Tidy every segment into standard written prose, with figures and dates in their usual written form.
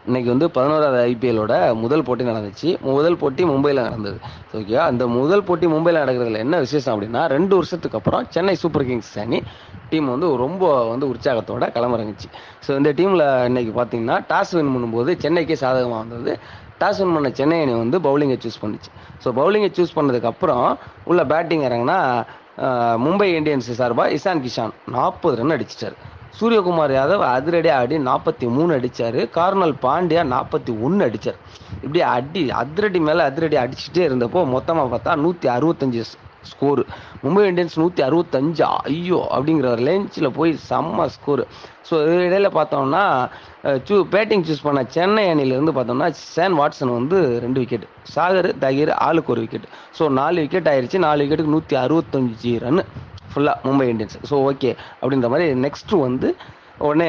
இன்னைக்கு வந்து 11வது ஐபிஎல்லோட முதல் போட்டி நடந்துச்சு. முதல் போட்டி மும்பையில் நடந்தது. ஓகே, அந்த முதல் போட்டி மும்பையில் நடக்கிறதுல என்ன விசேஷம் அப்படின்னா, 2 வருஷத்துக்கு அப்புறம் சென்னை சூப்பர் கிங்ஸ் அணி டீம் வந்து ரொம்ப உற்சாகத்தோட களமிறங்குச்சு. ஸோ இந்த டீமில் இன்னைக்கு பார்த்தீங்கன்னா டாஸ் வின் பண்ணும்போது சென்னைக்கே சாதகமாக வந்தது. டாஸ் வின் பண்ண சென்னை அணி வந்து பவுலிங்கை சூஸ் பண்ணுச்சு. ஸோ பவுலிங்கை சூஸ் பண்ணதுக்கப்புறம் உள்ள பேட்டிங் இறங்கினா மும்பை இந்தியன்ஸ் சார்பாக இசான் கிஷான் 40 ரன் அடிச்சிட்டார். சூரியகுமார் யாதவ் அதிரடியாக ஆடி 43 அடித்தார். கார்னல் பாண்டியா 41 அடித்தார். இப்படி அதிரடி மேலே அதிரடி அடிச்சுட்டே இருந்தப்போ மொத்தமாக பார்த்தா 165 ஸ்கோரு. மும்பை இந்தியன்ஸ் 165 ஐயோ அப்படிங்கிற ஒரு லேஞ்சில் போய் செம்ம ஸ்கோரு. ஸோ இடையில பார்த்தோம்னா பேட்டிங் சூஸ் பண்ண சென்னை அணியிலேருந்து பார்த்தோம்னா சேன் வாட்சன் வந்து 2 விக்கெட், சாகர் தகீர் ஆளுக்கு ஒரு விக்கெட். ஸோ 4 விக்கெட் ஆயிடுச்சு. 4 விக்கெட்டுக்கு 165 ரன் ஃபுல்லாக மும்பை இந்தியன்ஸ். ஸோ ஓகே அப்படின்ற மாதிரி நெக்ஸ்ட்டு வந்து உடனே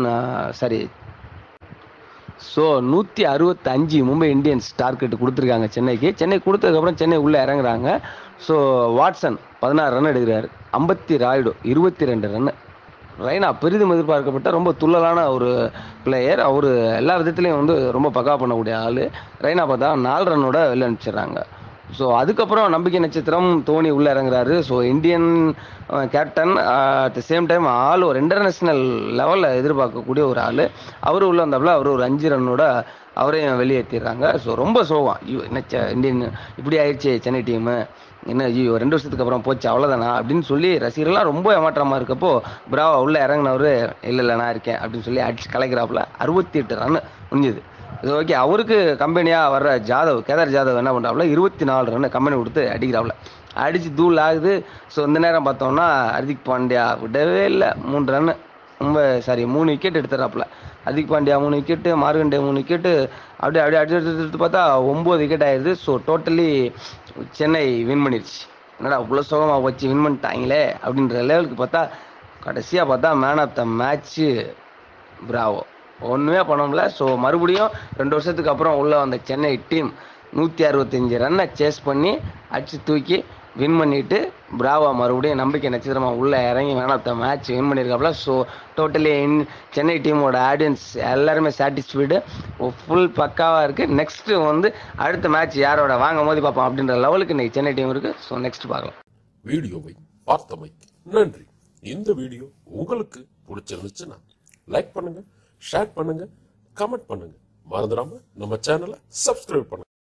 ஸோ 165 மும்பை இந்தியன்ஸ் டார்கெட் கொடுத்துருக்காங்க சென்னைக்கு. சென்னை கொடுத்ததுக்கப்புறம் சென்னை உள்ளே இறங்குறாங்க. ஸோ வாட்சன் 16 ரன் எடுக்கிறாரு. அம்பத்தி ராயுடு 22 ரன். ரெய்னா பெரிதும் எதிர்பார்க்கப்பட்ட ரொம்ப துள்ளலான ஒரு பிளேயர். அவர் எல்லா விதத்துலையும் வந்து ரொம்ப பக்கா பண்ணக்கூடிய ஆள். ரெய்னா பார்த்தா 4 ரன்னோட வெளில அனுப்பிச்சிடுறாங்க. ஸோ அதுக்கப்புறம் நம்பிக்கை நட்சத்திரம் தோனி உள்ளே இறங்குறாரு. So Indian captain at the same time ஒரு இன்டர்நேஷ்னல் லெவலில் எதிர்பார்க்கக்கூடிய ஒரு ஆள். அவர் உள்ளே வந்தாப்புல அவர் ஒரு 5 ரன்னோட அவரையும் வெளியேற்றிடுறாங்க. ஸோ ரொம்ப சோகம், என்ன இந்தியன் இப்படி ஆயிடுச்சு சென்னை டீமு, என்ன 2 வருஷத்துக்கு அப்புறம் போச்சு அவ்வளோதானா அப்படின்னு சொல்லி ரசிகர்கள்லாம் ரொம்ப ஏமாற்றமாக இருக்கப்போ பிராவோ உள்ளே இறங்கினவர் இல்லை நான் இருக்கேன் அப்படின்னு சொல்லி அடிச்சு கலைக்கிறாப்புல 68 ரன் முடிஞ்சுது. இது ஓகே. அவருக்கு கம்பெனியாக வர்ற கேதார் ஜாதவ் என்ன பண்ணுறாப்புல 24 ரன் கம்பெனி கொடுத்து அடிக்கிறாப்புல. அடித்து தூள் ஆகுது. ஸோ இந்த நேரம் பார்த்தோம்னா ஹர்திக் பாண்டியா விடவே இல்லை. 3 ரன் 3 விக்கெட் எடுத்துறாப்புல. ஹர்திக் பாண்டியா 3 விக்கெட்டு, மார்கண்டே 3 விக்கெட்டு, அப்படியே எடுத்து பார்த்தா 9 விக்கெட் ஆயிடுது. ஸோ டோட்டலி சென்னை வின் பண்ணிடுச்சு. என்னடா இவ்வளோ சுகமாக வச்சு வின் பண்ணிட்டாங்களே அப்படின்ற லெவலுக்கு பார்த்தா கடைசியாக பார்த்தா man of the match Bravo. ஒன்றுமே பண்ண முடியல. ஸோ மறுபடியும் 2 வருஷத்துக்கு அப்புறம் உள்ளே வந்த சென்னை டீம் 165 ரன்னை சேஸ் பண்ணி அடிச்சு தூக்கி வின் பண்ணிவிட்டு பிராவோ மறுபடியும் நம்பிக்கை நட்சத்திரமாக உள்ளே இறங்கி man of the match win பண்ணியிருக்காப்புல. ஸோ டோட்டலி சென்னை டீமோட ஆடியன்ஸ் எல்லாருமே சாட்டிஸ்ஃபைடு, ஃபுல் பக்காவாக இருக்குது. நெக்ஸ்ட்டு வந்து அடுத்த மேட்ச் யாரோட வாங்க மோதி பார்ப்போம் அப்படின்ற லெவலுக்கு இன்றைக்கி சென்னை டீம் இருக்குது. ஸோ நெக்ஸ்ட் பார்க்கலாம். வீடியோவை பார்த்தமைக்கு நன்றி. இந்த வீடியோ உங்களுக்கு பிடிச்சிருந்துச்சுன்னா லைக் பண்ணுங்க, ஷேர் பண்ணுங்க, கமெண்ட் பண்ணுங்க. மறந்துடாம நம்ம சேனலை சப்ஸ்கிரைப் பண்ணுங்க.